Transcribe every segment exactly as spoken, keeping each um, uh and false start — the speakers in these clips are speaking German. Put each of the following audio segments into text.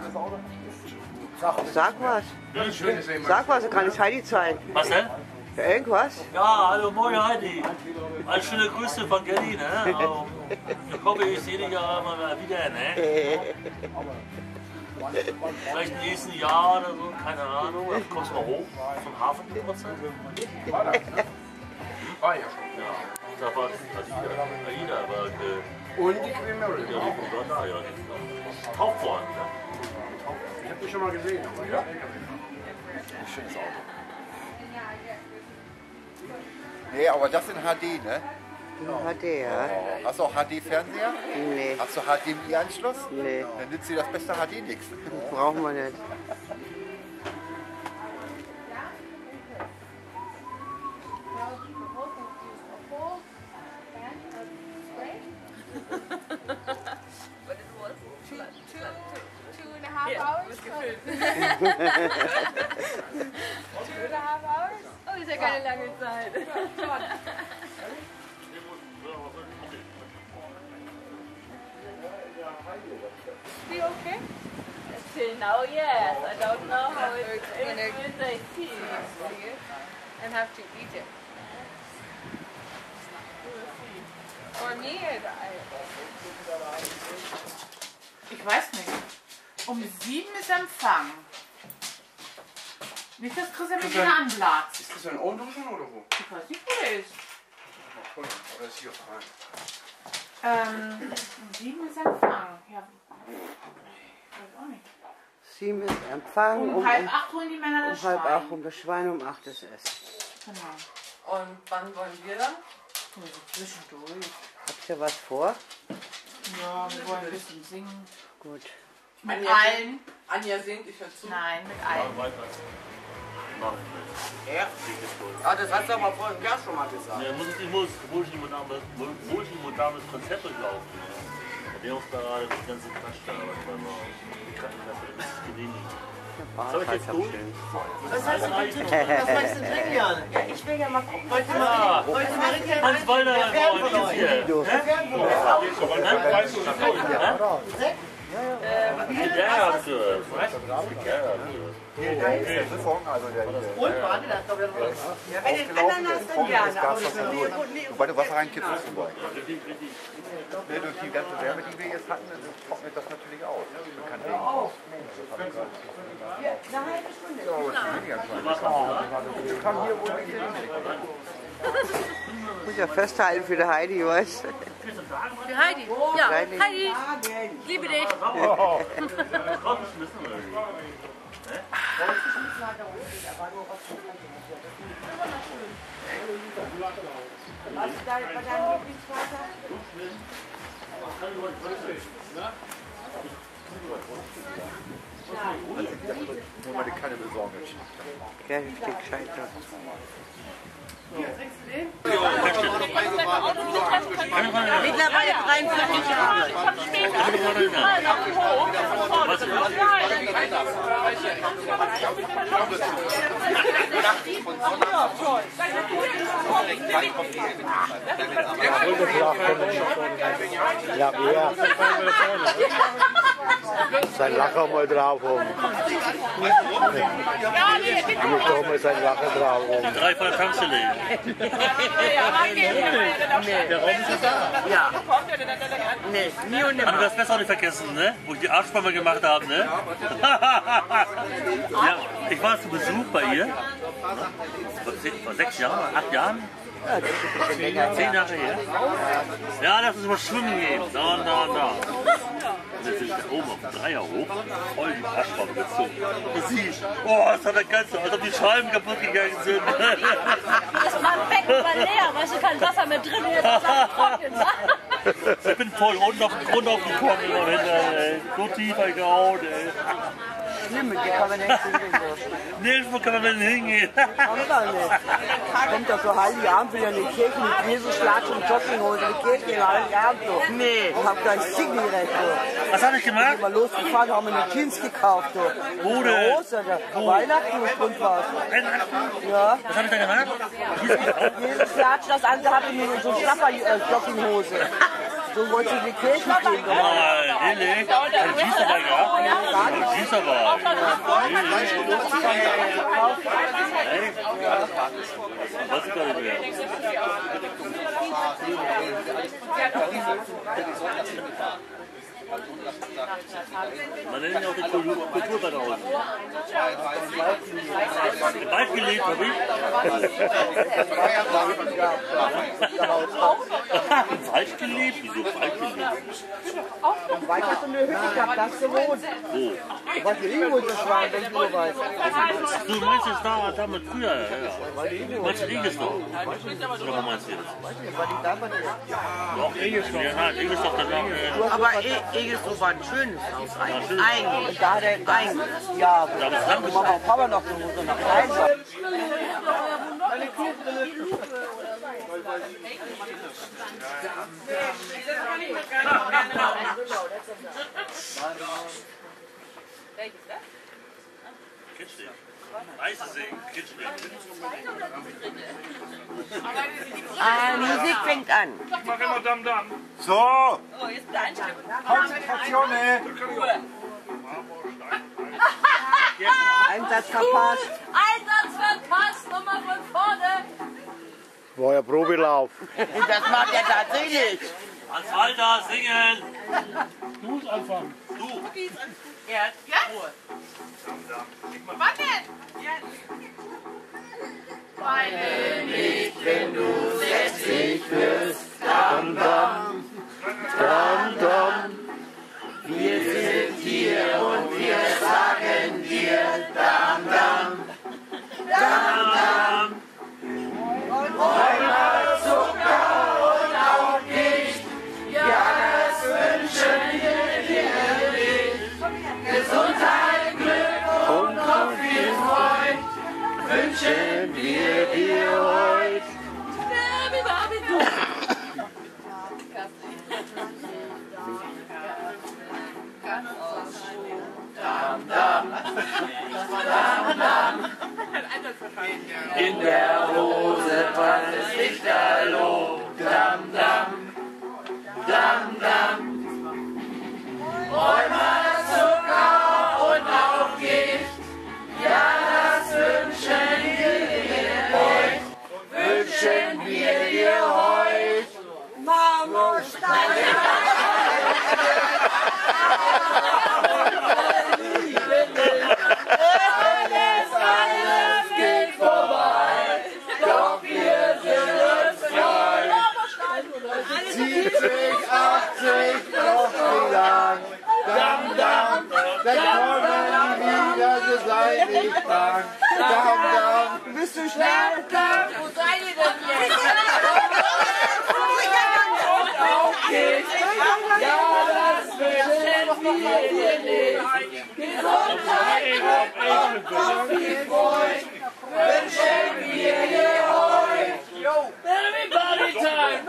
Sag was. Sag was, dann kann ich Heidi zeigen. Was denn? Ja, irgendwas? Ja, hallo, moin Heidi. Eine schöne Grüße von Gerli, ne? Also, ich hoffe, ich sehe dich ja mal wieder, ne? Vielleicht im nächsten Jahr oder so, keine Ahnung. Dann kommst du mal hoch zum Hafengeburtstag. Ah ja schon. Ja, da war Aida, Aida war äh, Und die Queen Mary. ja, die war da, ja. Die taucht worden, ne? Ich hab die schon mal gesehen. Aber ja. Ein schönes Auto. Nee, aber das in H D, ne? H D, ja. Oh, hast du auch H D-Fernseher? Nee, Hast du H D M I-Anschluss? nee, Dann nützt dir das beste H D nichts. brauchen wir nicht. But it was two, two, two, two and a half hours. Two and a half hours. Oh, ist ja keine lange Zeit. Be okay? Till now, yes. I don't know how it is When I with the tea. see it and have to eat it. For me, it, I, Ich weiß nicht. Um sieben ist Empfang. Nicht, dass Christian mit dir anblatzt. Ist das ein Ohnduschen oder wo? Ich weiß nicht, wo der ist. Oder ist hier rein? Ähm, um sieben ist Empfang. Ja. Ich weiß auch nicht. Sieben ist Empfang, Um, um, halb um, acht holen die Männer das um halb Schwein. acht um das Schwein, um acht das Essen. Genau. und wann wollen wir dann? So zwischendurch. Habt ihr was vor? Ja, wir wollen ein bisschen singen. Gut. Mit Anja allen. Anja singt, ich höre zu. Nein, mit allen. Mach ich nicht. Ja? Ah, das hast du aber vorhin ja schon mal gesagt. Ja, muss ich muss multimodames, multimodames Konzept durchlaufen. Ernährungsberater, das ganze Quatsch da, was man mal die Krankenkasse, das ist genehmigt. Soll ich jetzt tun? Was heißt denn was meinst du trinken, Jan? Ja, ich will ja mal gucken. Heute Ja, mal, heute mal richtig Hans Walder war heute hier. Ja, hast du das. Und warte, das doch wieder raus. Ja, wenn den Ananas dann gerne, aber das ist Wobei du Wasser reinkippst, ist super. Ne, durch die ganze Wärme, die wir jetzt hatten, trocknet das natürlich aus. Man kann Regen raus. eine halbe Stunde. Ja, aber es ist weniger klein. Ich kann hier wohl nicht hin. Muss ja festhalten für die Heidi, weißt du? Für Heidi. Ja, Heidi. Heidi, liebe dich. Was ist dein Lieblingsvater? Nur mal die Kanne besorgen. Ja, ich stehe gescheit da. Mittlerweile dreiundvierzig Jahre. Ja, ja. Sein Lacher mal drauf oben. Hier kommen sein Lacher drauf oben. Drei von der Tankstelle. Der Raum ist da. Ja. Nee, nie und nimmer. Haben wir das besser nicht vergessen, ne? Wo ich die Arschbäume gemacht habe, ne? Ja, ich war zu Besuch bei ihr. Vor sechs Jahren, acht Jahren. Ja, das ist ein bisschen länger Zehn her. Jahre her. Ja, lass uns mal schwimmen gehen. Da, da, da. Und jetzt sind wir oben auf dem Dreier hoch, voll die Arschbäume gezogen. Und sie, oh, das hat der ganze, als ob die Scheiben kaputt gegangen sind. Das war ein Becken war leer, weißt du, kein Wasser mehr drin, jetzt ist alles trocken. Ich bin voll unten auf den Grund aufgekommen und hinter, ey. So tiefer gehauen, ey. Schlimm, mit dir kann man nicht hingehen. Nirgendwo wo kann man denn hingehen? Kann man nicht. Kommt doch so Heiligabend wieder in die Kirche mit Jesus, Schlatsch und Jogginghose in die Kirche gehen, Heiligabend so. Nee. Ich hab gleich Siggi-Recht, so. Was hab ich gemacht? Ich bin mal losgefahren, haben mir eine Jeans gekauft, so. Wo denn? Große, da. Weihnachten und Grund war's. Ja. Was hab ich da gemacht? Jesus, Schlatsch, das andere hatte nur so eine Schlapper-Jogginghose. So wolltest du die Kirche gehen. Nein, nee, nee. Keine Gießerei gehabt? Keine Gießerei. Was ist gar nicht mehr? Man nennt ja auch die Kultur da unten. Wald gelebt, hab ich. Wald gelebt? Wieso Wald gelebt? Wald hast du eine Hütte gehabt, da hast du gewohnt. Wo? Was die Ingos das waren, wenn du weißt. Du meinst jetzt da, damals früher, ja, ja. Meinst du Egestorf? Oder was meinst du jetzt? War die damals nicht? Doch, Egestorf. Ja, nein, Egestorf danach. Äh, Aber E- Egelshof war ein schönes Haus eigentlich. Eigentlich. Und da hat er, eigentlich, ja, da ist lang Mama und Papa noch gewohnt und nach Rhein. Kitschling. Weiße Segen, Kitschling. Ah, Musik fängt an. Ich mach immer Dam Dam. So, Oh, jetzt bitte einstimmen. Konzentration, ey. Einsatz verpasst. Einsatz verpasst, nochmal von vorne. War ja Probelauf. Das macht er tatsächlich. Hans Walter, singen! Du musst anfangen. Du! Ja, Ruhe. Wann denn? Jetzt. Weine nicht, wenn du sechzig wirst. Dam, dam, dam, dam. Wir sind hier und wir sagen dir Dam Dam. Dam Dam. Einmal Zucker und auch nicht. Ja, das wünschen wir dir nicht. Gesundheit, Glück und noch viel Freud wünschen wir dir heute. Dam, dam, dam, dam. In der Hose passt es Lichterloh. Dam, dam, dam, dam. Rheuma, Zucker und auch Gift. Ja, das wünschen wir dir heute. Wünschen wir dir heute. Marmorstein. Alles, alles geht vorbei, doch wir sind uns treu. siebzig, achtzig, noch wie lang. Dam, dam, dann kommen die wieder, so sei nicht krank. Dam, dam, Bist du schnell? Wo seid ihr denn jetzt? Ja, das wünschen wir dir nicht. Gesundheit und noch viel Freude wünschen wir dir heute. Everybody time!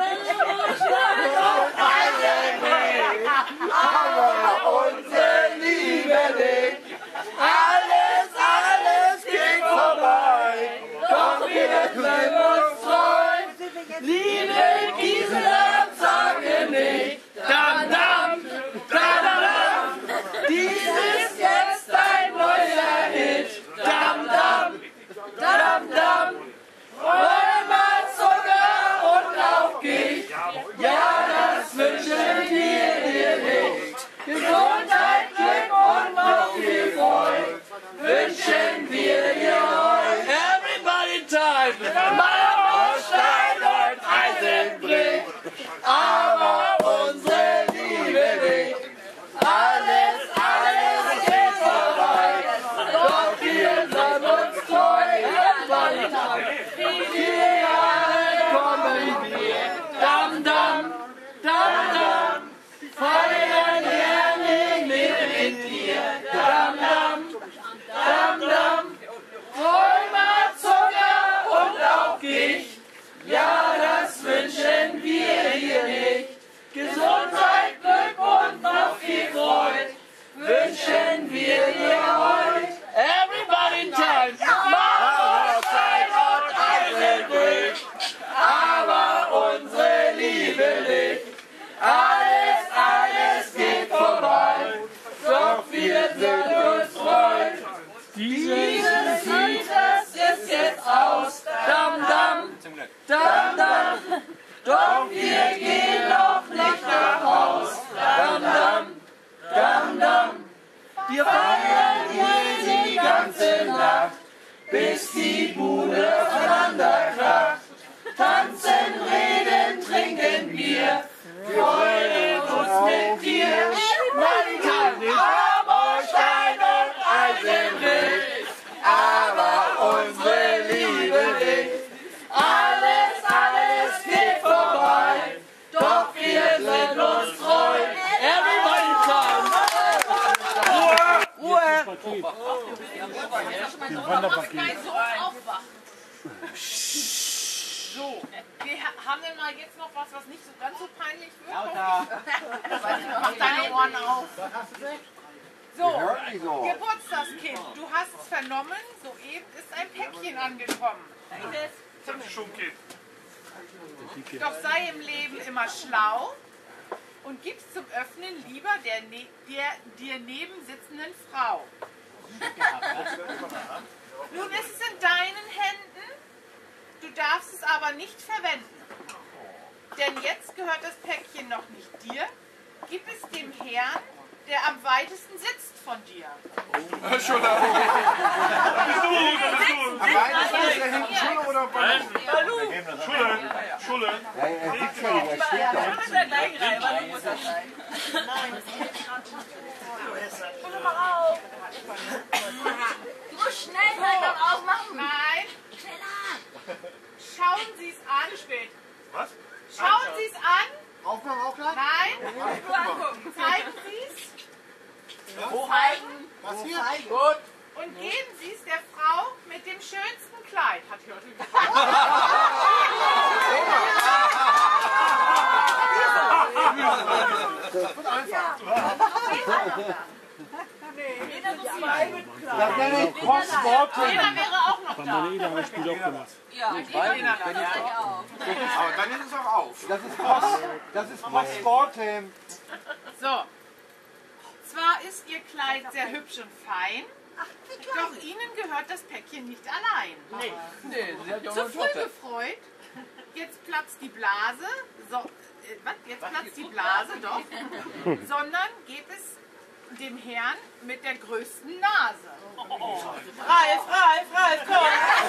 aber unsere Liebe nicht. Alles, alles geht vorbei, doch wir bleiben uns treu. Liebe Gisela, sage nicht. Dam, dam, dam, dam. Dies ist jetzt ein neuer Hit. Dam, dam, dam, dam. Rheuma, Zucker und auch Gicht. Ja, das wünschen wir dir nicht. Gesundheit, Glück und noch viel Freude wünschen wir dir heute. Everybody time! Marmorstein und Eisenbrich. Wanderpaket. So aufwacht. So, wir haben denn mal jetzt noch was, was nicht so ganz so peinlich wird? Lauter. Mach deine Ohren auf. So, Geburtstagskind, du hast es vernommen, soeben ist ein Päckchen angekommen. Das ist schon Kind. Doch sei im Leben immer schlau und gib's zum Öffnen lieber der, ne der dir nebensitzenden Frau. Nun ist es in deinen Händen, du darfst es aber nicht verwenden. Denn jetzt gehört das Päckchen noch nicht dir, gib es dem Herrn, der am weitesten sitzt von dir. Oh. Schon da. Da bist du, da bist du. Am weitesten ist er hinten Schule oder Balu? Balu. Schule, Schule. Ja, er sitzt ja nicht, er steht da. Schon in der gleichen Reihe, Balu muss das sein. Nein. Schule mal auf. Du musst schnell beim Aufmachen. Nein. Schneller. Schauen Sie es an. Spät. Was? Schauen Sie es an. Aufmachen auch gleich? Nein. Nur angucken. Zeigen Sie es. Zeigen. Was hier? Gut. Und geben Sie es der Frau mit dem schönsten Kleid. Hat die heute gesagt. Das nenne ich Cross-Sporting. Lena wäre auch noch da. Manuela hat das Spiel auch gemacht. Ja, Lena, das ist auch. Aber dann ist es auch auf. Das ist Cross, das ist Cross-Sporting. So. Zwar ist Ihr Kleid sehr hübsch und fein, doch Ihnen gehört das Päckchen nicht allein. Nee. Nee, sie hat ja auch zu früh gefreut. Jetzt platzt die Blase. So, äh, was? Jetzt platzt die Blase, doch. Sondern gebt es dem Herrn mit der größten Nase. Oh, oh. Ralf, Ralf, Ralf, komm!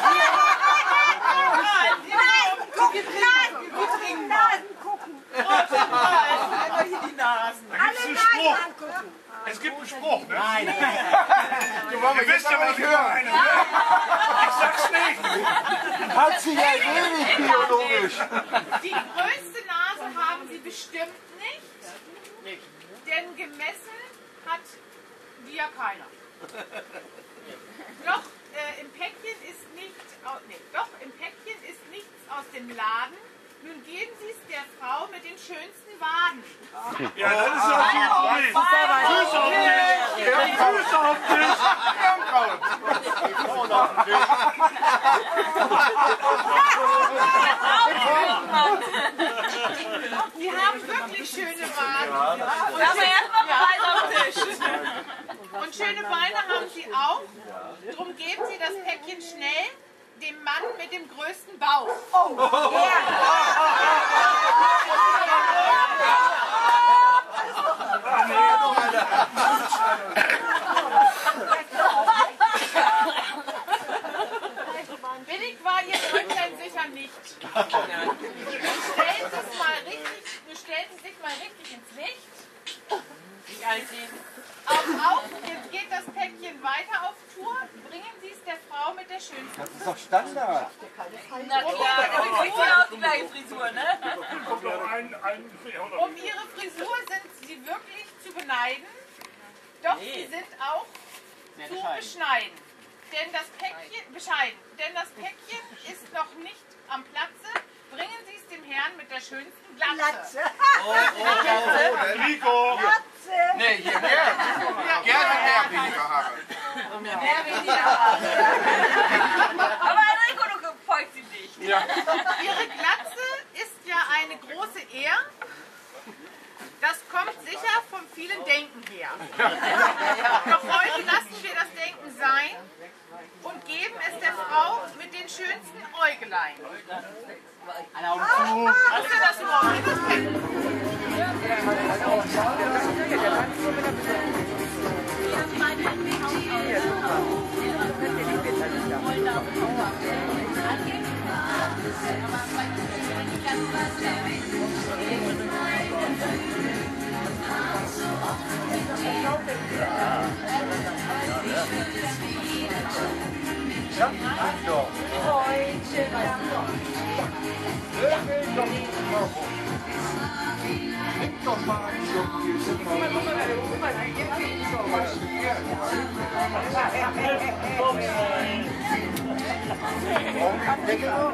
Ralf, nein, gucken, nein, wir trinken Nasen gucken. Ralf, Ralf, immer hier die Nasen. Da gibt es einen Spruch. Es gibt einen Spruch, ne? Nein. Ihr wisst ja, was ich meine. Ich sag's nicht. Hat sie ja ewig biologisch. Die größte Nase haben Sie bestimmt nicht, denn gemessen hat die ja keiner. Doch äh, im Päckchen ist nicht, au- nee, doch im Päckchen ist nichts aus dem Laden. Nun geben Sie es der Frau mit den schönsten Waden. Ja, das ist ja kein Problem. Füße auf den Tisch. Füße auf den Tisch. Ehrenkraut. auf den Tisch. Die haben wirklich schöne Waden. Aber erstmal Beine auf den Tisch. Und schöne Beine haben Sie auch. Drum geben Sie das Päckchen schnell dem Mann mit dem größten Bauch. Oh, billig war Ihr Brötchen sicher nicht. Stellen Sie es mal richtig, nun stellen Sie sich mal richtig ins Licht. Wie alt Sie? Auf, auf, jetzt geht das Päckchen weiter auf Tour. Bringen Sie es der Frau mit der schönsten. Das ist doch Standard. Na klar, das ist ja auch die gleiche Frisur, ne? Kommt noch ein, ein, Um Ihre Frisur sind Sie wirklich zu beneiden, doch Sie sind auch zu beschneiden. Denn das Päckchen, bescheiden, denn das Päckchen ist noch nicht am Platze. Bringen Sie es dem Herrn mit der schönsten Glatze. Oh, oh, oh, Rico! nee, hier, Gerd. Gerd hat mehr weniger Haare. Mehr weniger Haare. Aber Enrico, du folgt sie nicht. Ja. Ihre Glatze ist ja eine große Ehr. Das kommt sicher vom vielen Denken her. Doch heute lassen wir das Denken sein und geben es der Frau mit den schönsten Äugelein. Alle Augen zu. Was ist denn das überhaupt? Ja, doch. Nimm doch mal einen Schluck Käse. Deckel auf.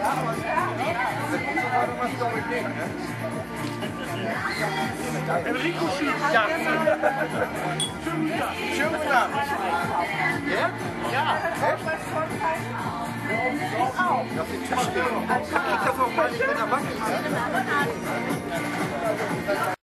Enrico schießt, ja. Schönen guten Abend. Ja? Ja. Auf den Tisch stehen. Ich krieg das auch mal nicht mit der Bank.